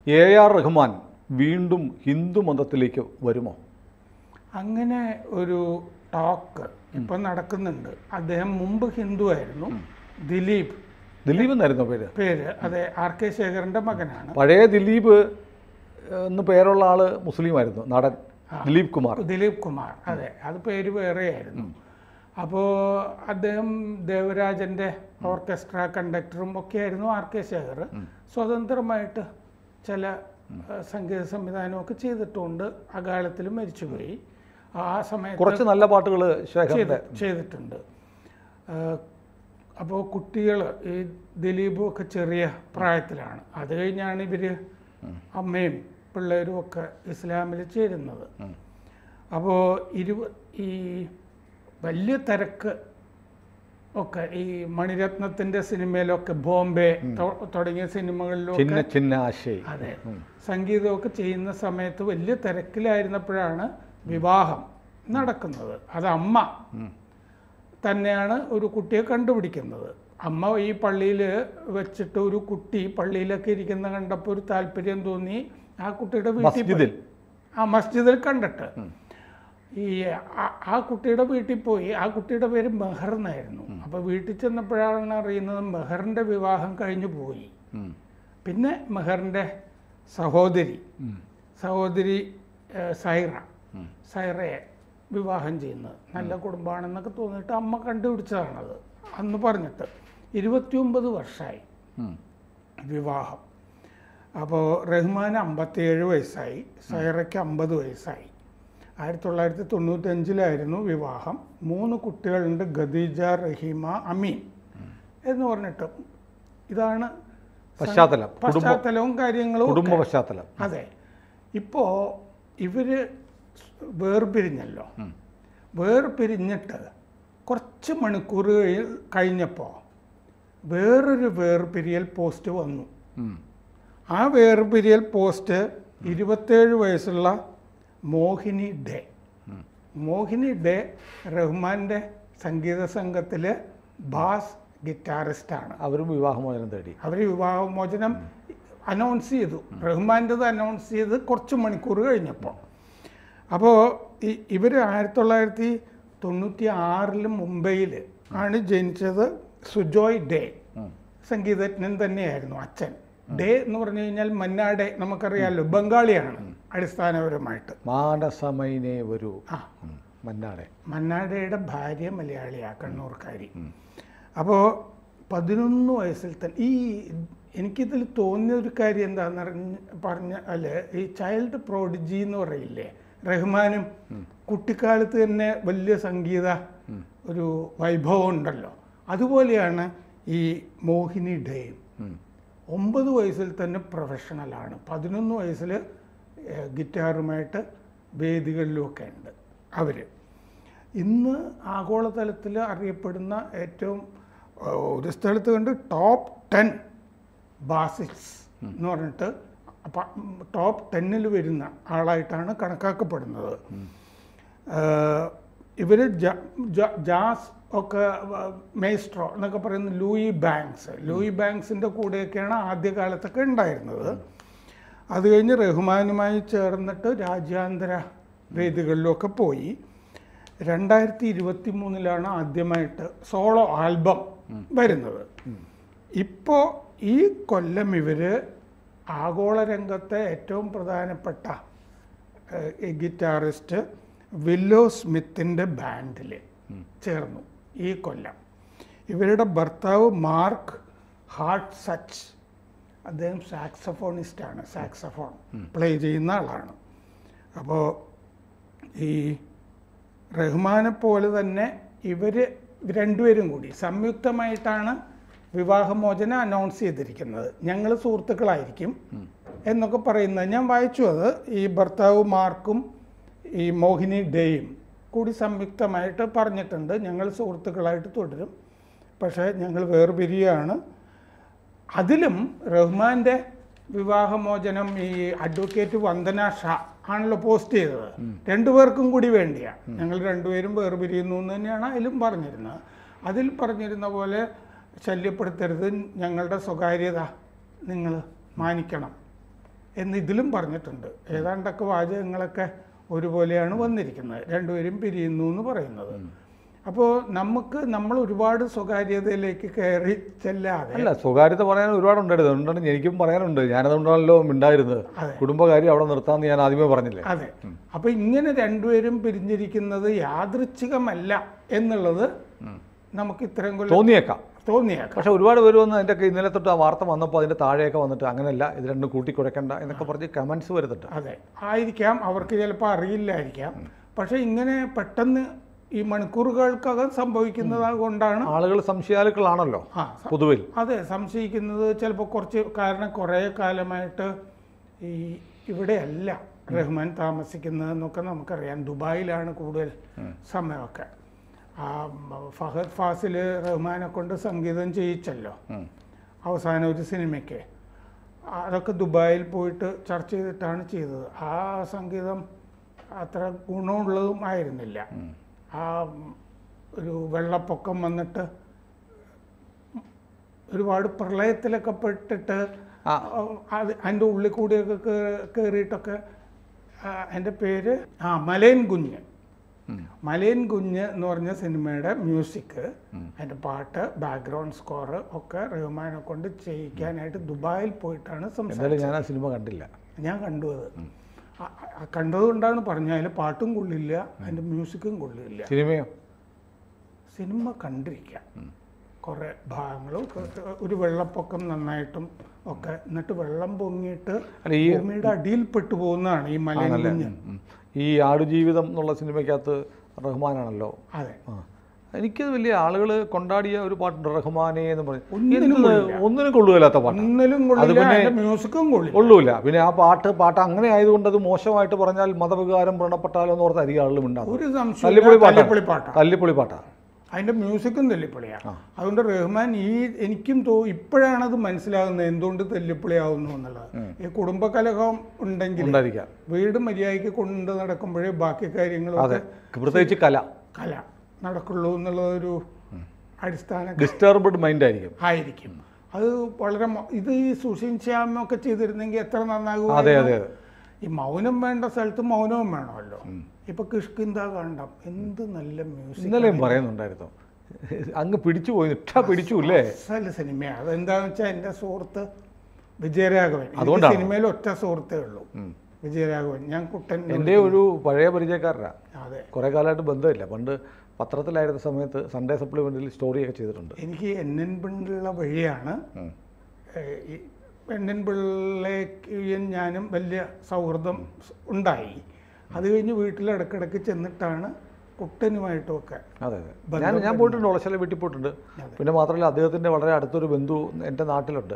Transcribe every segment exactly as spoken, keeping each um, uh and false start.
A R Rahman വീണ്ടും ഹിന്ദു മതത്തിലേക്ക് വരുമോ? അങ്ങനെ ഒരു ടോക്ക് ഇപ്പം നടക്കുന്നുണ്ട്. അദ്ദേഹം മുമ്പ് ഹിന്ദു ആയിരുന്നു. ദിലീപ് ദിലീപ് എന്നായിരുന്നു പേര് പേര് അതെ, ആർ കെ ശേഖരന്റെ മകനാണ്. പഴയ ദിലീപ് എന്ന് പേരുള്ള ആള് മുസ്ലിം ആയിരുന്നു, നടൻ ദിലീപ് കുമാർ. ദിലീപ് കുമാർ അതെ, അത് പേര് വേറെയായിരുന്നു. അപ്പോൾ അദ്ദേഹം ദേവരാജൻ്റെ ഓർക്കസ്ട്ര കണ്ടക്ടറും ഒക്കെ ആയിരുന്നു ആർ കെ ശേഖർ. സ്വതന്ത്രമായിട്ട് ചില സംഗീത സംവിധാനമൊക്കെ ചെയ്തിട്ടുണ്ട്. അകാലത്തിൽ മരിച്ചുപോയി. ആ സമയത്ത് കുറച്ച് നല്ല പാട്ടുകൾ ചെയ്തിട്ടുണ്ട്. അപ്പോൾ കുട്ടികൾ ഈ ദിലീപും ഒക്കെ ചെറിയ പ്രായത്തിലാണ്. അത് കഴിഞ്ഞാണ് ഇവർ അമ്മയും പിള്ളേരും ഒക്കെ ഇസ്ലാമിൽ ചേരുന്നത്. അപ്പോൾ ഇരുപ ഈ വലിയ തിരക്ക് ഒക്കെ ഈ മണിരത്നത്തിൻ്റെ സിനിമയിലൊക്കെ, ബോംബെ തുടങ്ങിയ സിനിമകളിലൊക്കെ അതെ സംഗീതമൊക്കെ ചെയ്യുന്ന സമയത്ത് വലിയ തിരക്കിലായിരുന്നപ്പോഴാണ് വിവാഹം നടക്കുന്നത്. അത് അമ്മ തന്നെയാണ് ഒരു കുട്ടിയെ കണ്ടുപിടിക്കുന്നത്. അമ്മ ഈ പള്ളിയിൽ വെച്ചിട്ട് ഒരു കുട്ടി പള്ളിയിലൊക്കെ ഇരിക്കുന്ന കണ്ടപ്പോൾ ഒരു താല്പര്യം തോന്നി. ആ കുട്ടിയുടെ വീട്ടിൽ ആ മസ്ജിദിൽ കണ്ടിട്ട് ഈ ആ കുട്ടിയുടെ വീട്ടിൽ പോയി. ആ കുട്ടിയുടെ പേര് മെഹർ എന്നായിരുന്നു. അപ്പോൾ വീട്ടിൽ ചെന്നപ്പോഴാണ് അറിയുന്നത് മെഹറിൻ്റെ വിവാഹം കഴിഞ്ഞു പോയി. പിന്നെ മെഹറിൻ്റെ സഹോദരി സഹോദരി സൈറ സൈറയെ വിവാഹം ചെയ്യുന്നത്. നല്ല കുടുംബമാണെന്നൊക്കെ തോന്നിയിട്ട് അമ്മ കണ്ടുപിടിച്ചതാണത് അന്ന് പറഞ്ഞിട്ട്. ഇരുപത്തിയൊമ്പത് വർഷമായി വിവാഹം. അപ്പോൾ റഹ്മാന് അമ്പത്തിയേഴ് വയസ്സായി, സൈറയ്ക്ക് അമ്പത് വയസ്സായി. ആയിരത്തി തൊള്ളായിരത്തി തൊണ്ണൂറ്റഞ്ചിലായിരുന്നു വിവാഹം. മൂന്ന് കുട്ടികളുണ്ട്, ഖദീജ, റഹീമ, അമീൻ എന്ന് പറഞ്ഞിട്ട്. ഇതാണ് പശ്ചാത്തലം, പശ്ചാത്തലവും കാര്യങ്ങളും കുടുംബ പശ്ചാത്തലം. അതെ. ഇപ്പോൾ ഇവർ വേർപിരിഞ്ഞല്ലോ. വേർപിരിഞ്ഞിട്ട് കുറച്ച് മണിക്കൂർ കഴിഞ്ഞപ്പോൾ വേറൊരു വേർപിരിയൽ പോസ്റ്റ് വന്നു. ആ വേർപിരിയൽ പോസ്റ്റ് ഇരുപത്തേഴ് വയസ്സുള്ള മോഹിനി ഡേ. മോഹിനി ഡേ റഹ്മാൻ്റെ സംഗീത സംഘത്തിലെ ബാസ് ഗിറ്റാറിസ്റ്റാണ്. അവർ വിവാഹമോചനം തേടി. അവർ വിവാഹമോചനം അനൗൺസ് ചെയ്തു. റഹ്മാൻ്റെത് അനൗൺസ് ചെയ്ത് കുറച്ച് മണിക്കൂർ കഴിഞ്ഞപ്പോൾ. അപ്പോൾ ഈ ഇവർ ആയിരത്തി തൊള്ളായിരത്തി തൊണ്ണൂറ്റി ആറിൽ മുംബൈയിൽ ആണ് ജനിച്ചത്. സുജോയ് ഡേ സംഗീതജ്ഞൻ തന്നെയായിരുന്നു അച്ഛൻ. ഡേ എന്ന് പറഞ്ഞു കഴിഞ്ഞാൽ മന്നാ ഡേ നമുക്കറിയാമല്ലോ, ബംഗാളിയാണ് അടിസ്ഥാനപരമായിട്ട്. മാനസമൈനേ ഒരു ആ മന്നാഡേ മന്നാഡയുടെ ഭാര്യ മലയാളിയാ, കണ്ണൂർക്കാരി. അപ്പോൾ പതിനൊന്ന് വയസ്സിൽ തന്നെ ഈ എനിക്കിതിൽ തോന്നിയൊരു കാര്യം എന്താണെന്ന് പറഞ്ഞ അല്ലേ, ഈ ചൈൽഡ് പ്രോഡിജി എന്ന് പറയില്ലേ, റഹ്മാനും കുട്ടിക്കാലത്ത് തന്നെ വലിയ സംഗീത ഒരു വൈഭവം ഉണ്ടല്ലോ, അതുപോലെയാണ് ഈ മോഹിനി ഡേയും. ഒമ്പത് വയസ്സിൽ തന്നെ പ്രൊഫഷണലാണ്. പതിനൊന്ന് വയസ്സിൽ ഗിറ്റാറുമായിട്ട് വേദികളിലുമൊക്കെ ഉണ്ട് അവർ. ഇന്ന് ആഗോളതലത്തിൽ അറിയപ്പെടുന്ന ഏറ്റവും ഒരു സ്ഥലത്ത് കണ്ട് ടോപ്പ് ടെൻ ബാസിറ്റ്സ് എന്ന് പറഞ്ഞിട്ട് ടോപ്പ് ടെന്നിൽ വരുന്ന ആളായിട്ടാണ് കണക്കാക്കപ്പെടുന്നത്. ഇവർ ജാസ് ഒക്കെ മേസ്ട്രോ എന്നൊക്കെ പറയുന്ന ലൂയി ബാങ്ക്സ് ലൂയി ബാങ്ക്സിൻ്റെ കൂടെയൊക്കെയാണ് ആദ്യകാലത്തൊക്കെ ഉണ്ടായിരുന്നത്. അത് കഴിഞ്ഞ് റഹ്മാനുമായി ചേർന്നിട്ട് രാജ്യാന്തര വേദികളിലൊക്കെ പോയി. രണ്ടായിരത്തി ഇരുപത്തി മൂന്നിലാണ് ആദ്യമായിട്ട് സോളോ ആൽബം വരുന്നത്. ഇപ്പോൾ ഈ കൊല്ലം ഇവർ ആഗോള രംഗത്തെ ഏറ്റവും പ്രധാനപ്പെട്ട ഗിറ്റാറിസ്റ്റ് വില്ലോ സ്മിത്തിൻ്റെ ബാൻഡിൽ ചേർന്നു ഈ കൊല്ലം. ഇവരുടെ ഭർത്താവ് മാർക്ക് ഹാർട്ട് സച്ച്, അദ്ദേഹം സാക്സഫോണിസ്റ്റാണ്, സാക്സഫോൺ പ്ലേ ചെയ്യുന്ന ആളാണ്. അപ്പോൾ ഈ റഹ്മാനെ പോലെ തന്നെ ഇവർ രണ്ടുപേരും കൂടി സംയുക്തമായിട്ടാണ് വിവാഹമോചനം അനൗൺസ് ചെയ്തിരിക്കുന്നത്. ഞങ്ങൾ സുഹൃത്തുക്കളായിരിക്കും എന്നൊക്കെ പറയുന്നത് ഞാൻ വായിച്ചു. അത് ഈ ഭർത്താവ് മാർക്കും ഈ മോഹിനി ഡേയും കൂടി സംയുക്തമായിട്ട് പറഞ്ഞിട്ടുണ്ട്, ഞങ്ങൾ സുഹൃത്തുക്കളായിട്ട് തുടരും, പക്ഷേ ഞങ്ങൾ വേർപിരിയാണ്. അതിലും റഹ്മാൻ്റെ വിവാഹമോചനം ഈ അഡ്വക്കേറ്റ് വന്ദന ഷാ ആണല്ലോ പോസ്റ്റ് ചെയ്തത്. രണ്ടുപേർക്കും കൂടി വേണ്ടിയാണ്, ഞങ്ങൾ രണ്ടുപേരും വേർപിരിയുന്നു എന്ന് തന്നെയാണ് അതിലും പറഞ്ഞിരുന്നത്. അതിൽ പറഞ്ഞിരുന്ന പോലെ ശല്യപ്പെടുത്തരുത്, ഞങ്ങളുടെ സ്വകാര്യത നിങ്ങൾ മാനിക്കണം എന്ന് ഇതിലും പറഞ്ഞിട്ടുണ്ട്. ഏതാണ്ടൊക്കെ വാചകങ്ങളൊക്കെ ഒരുപോലെയാണ് വന്നിരിക്കുന്നത്. രണ്ടുപേരും പിരിയുന്നു എന്ന് പറയുന്നത്. അപ്പോൾ നമുക്ക് നമ്മൾ ഒരുപാട് സ്വകാര്യതയിലേക്ക് കയറി ചെല്ലാതെ. അല്ല, സ്വകാര്യത പറയാൻ ഒരുപാടുണ്ടായിരുന്നു. അതുകൊണ്ടാണ് എനിക്കും പറയാനുണ്ട്. ഞാനതുകൊണ്ടാണല്ലോ ഉണ്ടായിരുന്നത്. കുടുംബകാര്യം അവിടെ നിർത്താമെന്ന് ഞാൻ ആദ്യമേ പറഞ്ഞില്ലേ. അതെ. അപ്പോൾ ഇങ്ങനെ രണ്ടുപേരും പിരിഞ്ഞിരിക്കുന്നത് യാദൃച്ഛികമല്ല എന്നുള്ളത് നമുക്ക് ഇത്രയും കൊല്ലം തോന്നിയേക്കാം തോന്നിയേക്കാം പക്ഷെ ഒരുപാട് പേര് വന്ന് എൻ്റെ ഇന്നലെ തൊട്ട് ആ വാർത്ത വന്നപ്പോൾ അതിൻ്റെ താഴെയൊക്കെ വന്നിട്ട് അങ്ങനെയല്ല, ഇത് രണ്ടും കൂട്ടിക്കുഴയ്ക്കണ്ട എന്നൊക്കെ പറഞ്ഞ് കമൻസ് വരുന്നുണ്ട്. അതെ, ആയിരിക്കാം. അവർക്ക് ചിലപ്പോൾ അറിയില്ലായിരിക്കാം. പക്ഷേ ഇങ്ങനെ പെട്ടെന്ന് ഈ മണിക്കൂറുകൾക്കകം സംഭവിക്കുന്നത് കൊണ്ടാണ് ആളുകൾ സംശയാലുക്കളാണല്ലോ പൊതുവിൽ. അതെ, സംശയിക്കുന്നത് ചിലപ്പോൾ കുറച്ച്. കാരണം കുറേ കാലമായിട്ട് ഈ ഇവിടെയല്ല റഹ്മാൻ താമസിക്കുന്നതെന്നൊക്കെ നമുക്കറിയാം. ദുബായിലാണ് കൂടുതൽ സമയമൊക്കെ. ആ ഫഹദ് ഫാസിൽ റഹ്മാനെ കൊണ്ട് സംഗീതം ചെയ്യിച്ചല്ലോ അവസാനം ഒരു സിനിമയ്ക്ക്. അതൊക്കെ ദുബായിൽ പോയിട്ട് ചർച്ച ചെയ്തിട്ടാണ് ചെയ്തത്. ആ സംഗീതം അത്ര ഗുണമുള്ളതും ആയിരുന്നില്ല. ആ ഒരു വെള്ളപ്പൊക്കം വന്നിട്ട് ഒരുപാട് പ്രളയത്തിലൊക്കെ പെട്ടിട്ട് അത് അതിൻ്റെ ഉള്ളിൽ കൂടിയൊക്കെ കയറിയിട്ടൊക്കെ. എൻ്റെ പേര് ആ മലയൻ കുഞ്ഞ് മലയൻ കുഞ്ഞ് എന്ന് പറഞ്ഞ സിനിമയുടെ മ്യൂസിക്, അതിൻ്റെ പാട്ട്, ബാക്ക്ഗ്രൗണ്ട് സ്കോർ ഒക്കെ റഹ്മാനെ കൊണ്ട് ചെയ്യിക്കാനായിട്ട് ദുബായിൽ പോയിട്ടാണ് സംസാരിച്ചത്. ഞാൻ ആ സിനിമ കണ്ടില്ല. ഞാൻ കണ്ടു. അത് കണ്ടതുകൊണ്ടാണ് പറഞ്ഞത്. അതിൽ പാട്ടും കൊള്ളില്ല, അതിൻ്റെ മ്യൂസിക്കും കൊള്ളില്ല. സിനിമയോ? സിനിമ കണ്ടിരിക്കാം കുറേ ഭാഗങ്ങളും. ഒരു വെള്ളപ്പൊക്കം നന്നായിട്ടും ഒക്കെ. എന്നിട്ട് വെള്ളം പൊങ്ങിയിട്ട് ഭൂമിയുടെ അടിയിൽപ്പെട്ടു പോകുന്നതാണ് ഈ മലയൻ കുഞ്ഞ്. ഈ ആടുജീവിതം എന്നുള്ള സിനിമയ്ക്കകത്ത് റഹ്മാനാണല്ലോ. അതെ. എനിക്ക് വലിയ ആളുകൾ കൊണ്ടാടിയ ഒരു പാട്ടുണ്ട് റഹ്മാനെ എന്ന് പറഞ്ഞു. ഒന്നിനും കൊള്ളുകയില്ലാത്ത പാട്ട്. അത് പിന്നെ മ്യൂസിക്കും കൊള്ളൂല. പിന്നെ ആ പാട്ട് പാട്ട് അങ്ങനെ ആയതുകൊണ്ട് അത് മോശമായിട്ട് പറഞ്ഞാൽ മതവികാരം വ്രണപ്പെട്ടാലോ എന്ന് ഓർത്ത് അധികം ആളുകൾ ഉണ്ടാകും. ഒരു തല്ലിപ്പൊളി പാട്ടാണ്. തല്ലിപ്പൊളി പാട്ടാണ്. അതിൻ്റെ മ്യൂസിക്കും തല്ലിപ്പൊളിയാണ്. അതുകൊണ്ട് റഹ്മാൻ ഈ എനിക്കും തോ ഇപ്പോഴാണത് മനസ്സിലാകുന്നത് എന്തുകൊണ്ട് തല്ലിപ്പൊളിയാവുന്നു എന്നുള്ളത്. ഈ കുടുംബകലഹം ഉണ്ടെങ്കിൽ വീട് മര്യാദയ്ക്ക് കൊണ്ട് നടക്കുമ്പോഴേ ബാക്കി കാര്യങ്ങളൊക്കെ പ്രത്യേകിച്ച് കല കല നടക്കുള്ളൂ എന്നുള്ളതൊരു അടിസ്ഥാന ഡിസ്റ്റർബ്ഡ് മൈൻഡ് ആയിരിക്കും ആയിരിക്കും അത് വളരെ. ഇത് ഈ സുഷിൻ ശ്യാമൊക്കെ ചെയ്തിരുന്നെങ്കിൽ എത്ര നന്നാകും. അതെ അതെ. ഈ മൗനം വേണ്ട സ്ഥലത്ത് മൗനവും വേണമല്ലോ. ഇപ്പൊ കിഷ്കിന്ദ കണ്ടം എന്ത് നല്ല മ്യൂസിക്. ഇന്നലെയും പറയുന്നുണ്ടായിരുന്നു. അങ്ങ് പിടിച്ചു പോയി. ഇട്ടാ പിടിച്ചു അല്ലേ. നല്ല സിനിമയാണ്. അതെന്താന്ന് വെച്ചാൽ എൻ്റെ സുഹൃത്ത് വിജയരാഘവൻ. സിനിമയിൽ ഒറ്റ സുഹൃത്തേ ഉള്ളൂ, വിജയരാഘവൻ. ഞാൻ കുട്ടൻ എൻ്റെ ഒരു പഴയ പരിചയക്കാരനാണ്. അതെ, കുറേ കാലമായിട്ട് ബന്ധമില്ല. പണ്ട് പത്രത്തിലായിരുന്ന സമയത്ത് സൺഡേ സപ്ലിമെന്റിൽ സ്റ്റോറിയൊക്കെ ചെയ്തിട്ടുണ്ട്. എനിക്ക് എൻ എൻ പിള്ള വഴിയാണ്. എൻ എൻ പിള്ളയ്ക്ക് ഞാനും വലിയ സൗഹൃദം ഉണ്ടായി. അത് കഴിഞ്ഞ് വീട്ടിൽ ഇടയ്ക്കിടയ്ക്ക് ചെന്നിട്ടാണ് കുട്ടനുമായിട്ടുമൊക്കെ. അതെ അതെ. ഞാൻ ഞാൻ പോയിട്ടുണ്ട്, ഉളശല വീട്ടിൽ പോയിട്ടുണ്ട്. പിന്നെ മാത്രമല്ല അദ്ദേഹത്തിൻ്റെ വളരെ അടുത്തൊരു ബന്ധു എൻ്റെ നാട്ടിലുണ്ട്.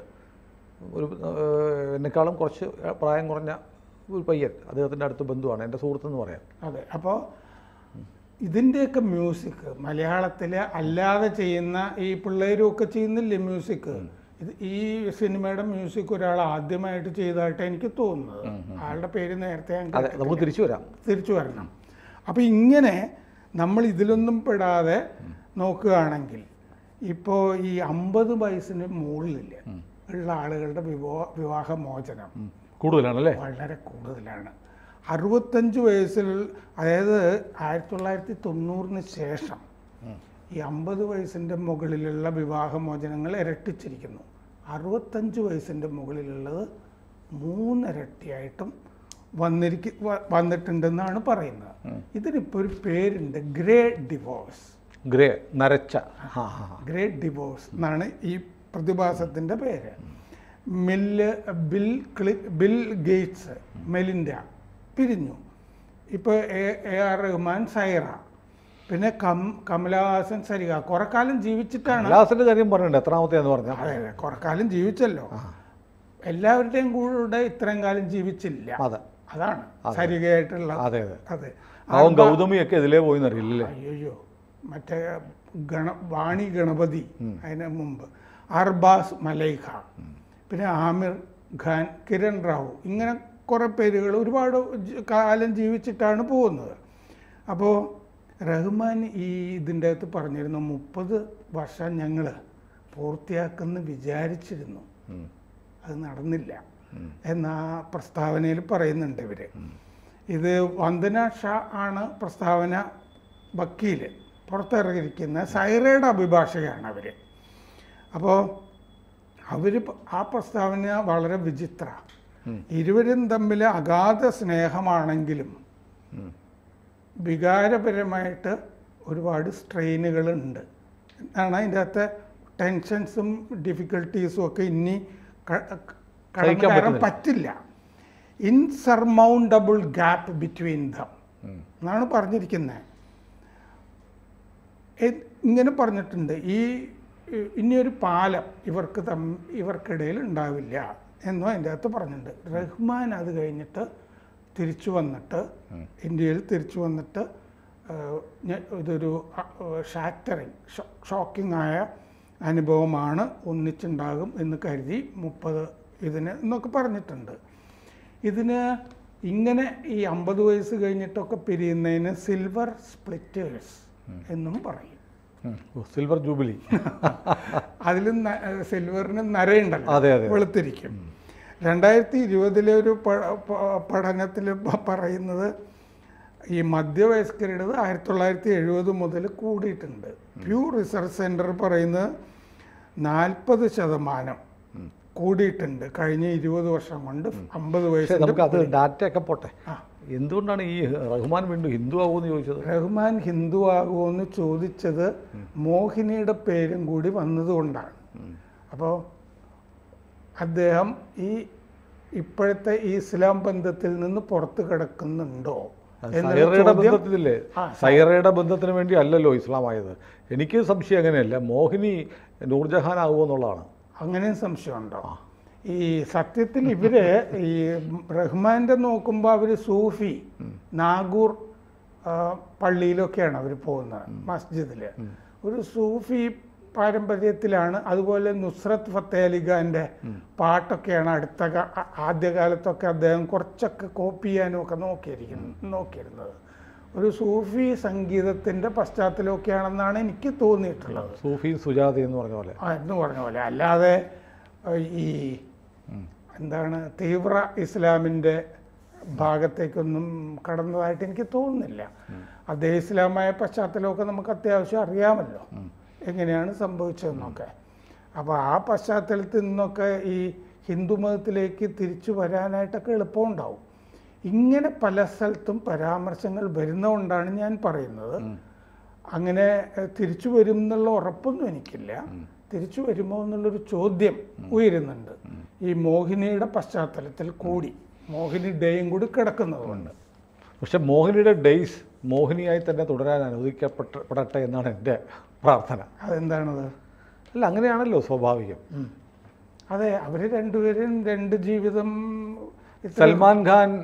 ഒരു എന്നെക്കാളും കുറച്ച് പ്രായം കുറഞ്ഞ ഒരു പയ്യൻ, അദ്ദേഹത്തിൻ്റെ അടുത്ത ബന്ധുവാണ്, എൻ്റെ സുഹൃത്തെന്ന് പറയാം. അതെ. അപ്പോൾ ഇതിൻ്റെയൊക്കെ മ്യൂസിക് മലയാളത്തിൽ അല്ലാതെ ചെയ്യുന്ന ഈ പിള്ളേരും ഒക്കെ ചെയ്യുന്നില്ലേ മ്യൂസിക്, ഇത് ഈ സിനിമയുടെ മ്യൂസിക് ഒരാൾ ആദ്യമായിട്ട് ചെയ്തതായിട്ട് എനിക്ക് തോന്നുന്നത്. ആളുടെ പേര് നേരത്തെ നമുക്ക് തിരിച്ചു വരാം തിരിച്ചു വരണം. അപ്പോൾ ഇങ്ങനെ നമ്മൾ ഇതിലൊന്നും പെടാതെ നോക്കുകയാണെങ്കിൽ ഇപ്പോൾ ഈ അമ്പത് വയസ്സിന് മുകളിൽ ഉള്ള ആളുകളുടെ വിവാഹ വിവാഹമോചനം കൂടുതലാണല്ലേ? വളരെ കൂടുതലാണ്. അറുപത്തഞ്ച് വയസ്സിൽ, അതായത് ആയിരത്തി തൊള്ളായിരത്തി തൊണ്ണൂറിന് ശേഷം ഈ അമ്പത് വയസ്സിൻ്റെ മുകളിലുള്ള വിവാഹമോചനങ്ങൾ ഇരട്ടിച്ചിരിക്കുന്നു. അറുപത്തഞ്ച് വയസ്സിൻ്റെ മുകളിലുള്ളത് മൂന്നിരട്ടിയായിട്ടും വന്നിരിക്ക വന്നിട്ടുണ്ടെന്നാണ് പറയുന്നത്. ഇതിനിപ്പോൾ ഒരു പേരുണ്ട്, ഗ്രേ ഡിവോഴ്സ്. ഗ്രേ നരച്ച ഗ്രേ ഡിവോഴ്സ് എന്നാണ് ഈ പ്രതിഭാസത്തിൻ്റെ പേര്. മില്ല് ബിൽ ക്ലി ബിൽ ഗേറ്റ്സ് മെലിൻഡ പിരിഞ്ഞു. ഇപ്പോൾ A A R Rahman Saira, പിന്നെ കം കമലഹാസൻ സരിക കുറെ കാലം ജീവിച്ചിട്ടാണ്. കമലഹാസന്റെ കാര്യം പറഞ്ഞിട്ടുണ്ട്, എത്രാമത്തെയെന്ന് പറഞ്ഞാൽ. അതെ, കുറെ കാലം ജീവിച്ചല്ലോ. എല്ലാവരുടെയും കൂടെ ഇത്രയും കാലം ജീവിച്ചില്ല. അതെ, അതാണ് സരികയായിട്ടുള്ള. അതെ അതെ അതെ. അവൻ ഗൗതമിയൊക്കെ ഇതിലേ പോയി അറിയില്ലേ? അയ്യോ, മറ്റേ ഗണ വാണി ഗണപതി, അതിന് മുമ്പ് അർബാസ് മലൈഖ, പിന്നെ ആമിർ ഖാൻ, കിരൺ റാവു, ഇങ്ങനെ കുറേ പേരുകൾ ഒരുപാട് കാലം ജീവിച്ചിട്ടാണ് പോകുന്നത്. അപ്പോൾ റഹ്മാൻ ഈ ഇതിൻ്റെ അകത്ത് പറഞ്ഞിരുന്നു, മുപ്പത് വർഷം ഞങ്ങൾ പൂർത്തിയാക്കുമെന്ന് വിചാരിച്ചിരുന്നു, അത് നടന്നില്ല. എന്ന പ്രസ്താവനയിൽ പറയുന്നുണ്ട് ഇവർ. ഇത് വന്ദന ഷാ ആണ് പ്രസ്താവന വക്കീൽ പുറത്തിറങ്ങിയിരിക്കുന്ന സൈറയുടെ അഭിഭാഷകയാണ് അവർ. അപ്പോൾ അവർ ആ പ്രസ്താവന വളരെ വിചിത്ര. ഇരുവരും തമ്മിൽ അഗാധ സ്നേഹമാണെങ്കിലും വികാരപരമായിട്ട് ഒരുപാട് സ്ട്രെയിനുകളുണ്ട് എന്നാണ് അതിൻ്റെ അകത്തെ ടെൻഷൻസും ഡിഫിക്കൽട്ടീസും ഒക്കെ ഇനി കടന്നു കയറാൻ പറ്റില്ല. ഇൻസർമൗണ്ടബിൾ ഗ്യാപ്പ് ബിറ്റ്വീൻ ദം എന്നാണ് പറഞ്ഞിരിക്കുന്നത്. ഇങ്ങനെ പറഞ്ഞിട്ടുണ്ട്, ഈ ഇനിയൊരു പാലം ഇവർക്ക് തം ഇവർക്കിടയിൽ ഉണ്ടാവില്ല എന്നും അതിൻ്റെ അകത്ത് പറഞ്ഞിട്ടുണ്ട്. റഹ്മാൻ അത് കഴിഞ്ഞിട്ട് തിരിച്ചു വന്നിട്ട് ഇന്ത്യയിൽ തിരിച്ചു വന്നിട്ട് ഇതൊരു ഷാറ്ററിങ് ഷോക്കിംഗ് ആയ അനുഭവമാണ്, ഒന്നിച്ചുണ്ടാകും എന്ന് കരുതി മുപ്പത് ഇതിന് എന്നൊക്കെ പറഞ്ഞിട്ടുണ്ട്. ഇതിന് ഇങ്ങനെ ഈ അമ്പത് വയസ്സ് കഴിഞ്ഞിട്ടൊക്കെ പിരിയുന്നതിന് സിൽവർ സ്പ്ലിറ്റേഴ്സ് എന്നും പറയും. Silver jubilee. അതിലും സിൽവറിന് നരയുണ്ടല്ലോ, വെളുത്തിരിക്കും. രണ്ടായിരത്തി ഇരുപതിലെ ഒരു പഠനത്തിൽ പറയുന്നത് ഈ മധ്യവയസ്കരുടേത് ആയിരത്തി തൊള്ളായിരത്തി എഴുപത് മുതൽ കൂടിയിട്ടുണ്ട്. പ്യൂ റിസർച്ച് സെൻറ്റർ പറയുന്നത് നാൽപ്പത് ശതമാനം കൂടിയിട്ടുണ്ട് കഴിഞ്ഞ ഇരുപത് വർഷം കൊണ്ട്. അമ്പത് വയസ്സ് നമുക്ക് അത് ഡാറ്റയൊക്കെ പോട്ടെ. എന്തുകൊണ്ടാണ് ഈ റഹ്മാൻ വീണ്ടും ഹിന്ദു ആകുമെന്ന് ചോദിച്ചത്? റഹ്മാൻ ഹിന്ദു ആകുമെന്ന് ചോദിച്ചത് മോഹിനിയുടെ പേരും കൂടി വന്നതുകൊണ്ടാണ്. അപ്പോൾ അദ്ദേഹം ഈ ഇപ്പോഴത്തെ ഈ ഇസ്ലാം ബന്ധത്തിൽ നിന്ന് പുറത്തു കിടക്കുന്നുണ്ടോ? സൈറയുടെ ബന്ധത്തിലല്ലേ? സൈറയുടെ ബന്ധത്തിന് വേണ്ടി അല്ലല്ലോ ഇസ്ലാം ആയത്. എനിക്ക് സംശയം അങ്ങനെയല്ല, മോഹിനി നൂർജഹാൻ ആകുമോ എന്നുള്ളതാണ്. അങ്ങനെയും സംശയമുണ്ടോ? ഈ സത്യത്തിൽ ഇവര് ഈ റഹ്മാന്റെ നോക്കുമ്പോൾ അവർ സൂഫി നാഗൂർ പള്ളിയിലൊക്കെയാണ് അവർ പോകുന്നത്, മസ്ജിദിൽ ഒരു സൂഫി പാരമ്പര്യത്തിലാണ്. അതുപോലെ നുസ്രത്ത് ഫത്തേ അലി ഖാന്റെ പാട്ടൊക്കെയാണ് അടുത്ത ആദ്യകാലത്തൊക്കെ അദ്ദേഹം കുറച്ചൊക്കെ കോപ്പി ചെയ്യാനും ഒക്കെ നോക്കിയിരിക്കുന്നു നോക്കിയിരുന്നത്. ഒരു സൂഫി സംഗീതത്തിന്റെ പശ്ചാത്തലമൊക്കെയാണെന്നാണ് എനിക്ക് തോന്നിയിട്ടുള്ളത്. സൂഫി സുജാത എന്ന് പറഞ്ഞ പോലെ എന്ന് പറഞ്ഞ പോലെ അല്ലാതെ ഈ എന്താണ് തീവ്ര ഇസ്ലാമിൻ്റെ ഭാഗത്തേക്കൊന്നും കടന്നതായിട്ട് എനിക്ക് തോന്നുന്നില്ല. അതേ ഇസ്ലാമായ പശ്ചാത്തലമൊക്കെ നമുക്ക് അത്യാവശ്യം അറിയാമല്ലോ എങ്ങനെയാണ് സംഭവിച്ചതെന്നൊക്കെ. അപ്പോൾ ആ പശ്ചാത്തലത്തിൽ നിന്നൊക്കെ ഈ ഹിന്ദു മതത്തിലേക്ക് തിരിച്ചു വരാനായിട്ടൊക്കെ എളുപ്പമുണ്ടാവും. ഇങ്ങനെ പല സ്ഥലത്തും പരാമർശങ്ങൾ വരുന്നതുകൊണ്ടാണ് ഞാൻ പറയുന്നത്. അങ്ങനെ തിരിച്ചു വരും എന്നുള്ള ഉറപ്പൊന്നും എനിക്കില്ല. തിരിച്ചു വരുമോ എന്നുള്ളൊരു ചോദ്യം ഉയരുന്നുണ്ട് ഈ മോഹിനിയുടെ പശ്ചാത്തലത്തിൽ കൂടി, മോഹിനി ഡേയും കൂടി കിടക്കുന്നതുകൊണ്ട്. പക്ഷെ മോഹിനിയുടെ ഡേയ്സ് മോഹിനിയായി തന്നെ തുടരാൻ അനുവദിക്കപ്പെടട്ടെ എന്നാണ് എൻ്റെ പ്രാർത്ഥന. അതെന്താണത്? അല്ല, അങ്ങനെയാണല്ലോ സ്വാഭാവികം. അതെ, അവർ രണ്ടുപേരും രണ്ട് ജീവിതം. സൽമാൻ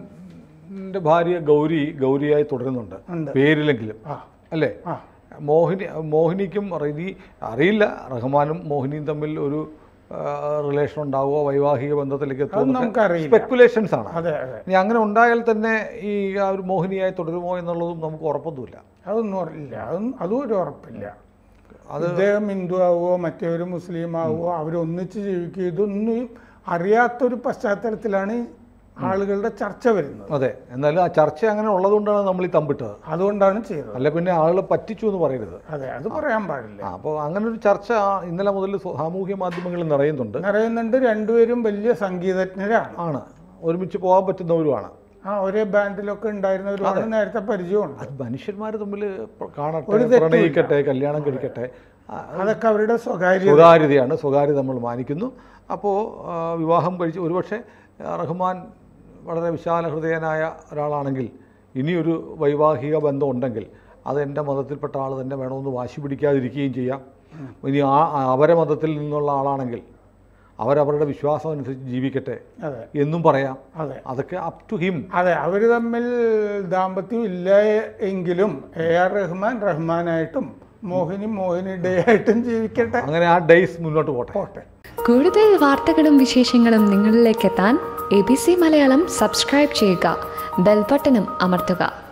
ഖാൻ്റെ ഭാര്യ ഗൗരി ഗൗരിയായി തുടരുന്നുണ്ട് പേരിലെങ്കിലും, അല്ലേ? മോഹിനി മോഹിനിക്കും ഇനി അറിയില്ല റഹ്മാനും മോഹിനിയും തമ്മിൽ ഒരു റിലേഷൻ ഉണ്ടാവുമോ, വൈവാഹിക ബന്ധത്തിലേക്ക് സ്പെക്കുലേഷൻസ് ആണ്. ഇനി അങ്ങനെ ഉണ്ടായാൽ തന്നെ ഈ ആ ഒരു മോഹിനിയായി തുടരുമോ എന്നുള്ളതും നമുക്ക് ഉറപ്പൊന്നുമില്ല. അതൊന്നും അറിയില്ല, അതും അതും ഒരു ഉറപ്പില്ല. അത് അദ്ദേഹം ഹിന്ദു ആവുമോ മറ്റേവര് മുസ്ലിം ആവുമോ അവരൊന്നിച്ച് ജീവിക്കുക, ഇതൊന്നും അറിയാത്തൊരു പശ്ചാത്തലത്തിലാണ് ആളുകളുടെ ചർച്ച വരുന്നത്. അതെ, എന്നാലും ആ ചർച്ച അങ്ങനെ ഉള്ളതുകൊണ്ടാണ് നമ്മൾ ഈ തമ്പിട്ടത്. അതുകൊണ്ടാണ് ചെയ്തത്. അല്ല പിന്നെ ആളുകളെ പറ്റിച്ചു എന്ന് പറയരുത്. അതെ, അത് പറയാൻ പാടില്ല. അപ്പോൾ അങ്ങനെ ഒരു ചർച്ച ഇന്നലെ മുതൽ സാമൂഹ്യ മാധ്യമങ്ങളിൽ നിറയുന്നുണ്ട് നിറയുന്നുണ്ട് രണ്ടുപേരും വലിയ സംഗീതജ്ഞരാണ്, ആണ് ഒരുമിച്ച് പോകാൻ പറ്റുന്നവരുമാണ്. ആ ഒരേ ബാൻഡിലൊക്കെ ഉണ്ടായിരുന്നവരുമാണ്, നേരത്തെ പരിചയമുണ്ട്. അത് മനുഷ്യന്മാർ തമ്മിൽ കാണട്ടെ, പ്രണയിക്കട്ടെ, കല്യാണം കഴിക്കട്ടെ, അതൊക്കെ അവരുടെ സ്വകാര്യ സ്വകാര്യതയാണ്. സ്വകാര്യത നമ്മൾ മാനിക്കുന്നു. അപ്പോൾ വിവാഹം കഴിച്ച് ഒരുപക്ഷെ റഹ്മാൻ വളരെ വിശാല ഹൃദയനായ ഒരാളാണെങ്കിൽ ഇനിയൊരു വൈവാഹിക ബന്ധം ഉണ്ടെങ്കിൽ അത് എൻ്റെ മതത്തിൽപ്പെട്ട ആൾ തന്നെ വേണമെന്ന് വാശി പിടിക്കാതിരിക്കുകയും ചെയ്യാം. ഇനി ആ അവരെ മതത്തിൽ നിന്നുള്ള ആളാണെങ്കിൽ അവരവരുടെ വിശ്വാസം അനുസരിച്ച് ജീവിക്കട്ടെ എന്നും പറയാം. അതൊക്കെ അപ് ടു ഹിം. അതെ, അവർ തമ്മിൽ ദാമ്പത്യം ഇല്ല എങ്കിലും എ ആർ റഹ്മാൻ റഹ്മാനായിട്ടും മോഹിനി മോഹിനി ഡേ ആയിട്ടും ജീവിക്കട്ടെ. അങ്ങനെ ആ ഡേയ്സ് മുന്നോട്ട് പോട്ടെ പോട്ടെ കൂടുതൽ വാർത്തകളും വിശേഷങ്ങളും നിങ്ങളിലേക്ക് എത്താൻ A B C Malayalam subscribe ചെയ്യുക, ബെൽ ബട്ടണും അമർത്തുക.